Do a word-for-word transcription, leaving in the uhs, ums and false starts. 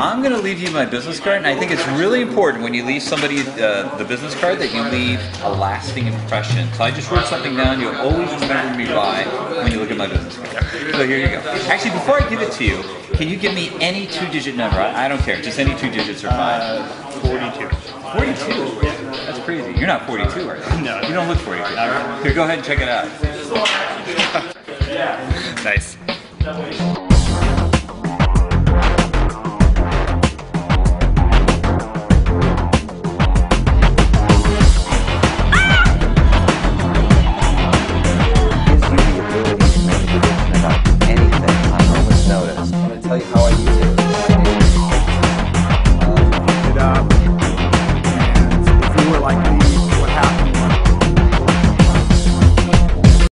I'm going to leave you my business card, and I think it's really important when you leave somebody uh, the business card that you leave a lasting impression. So I just wrote something down you'll always remember me by when you look at my business card. So here you go. Actually, before I give it to you, can you give me any two-digit number? I, I don't care. Just any two digits are fine. Uh, forty-two. forty-two? That's crazy. You're not forty-two, are you? No. You don't look forty-two. Here, go ahead and check it out. Nice.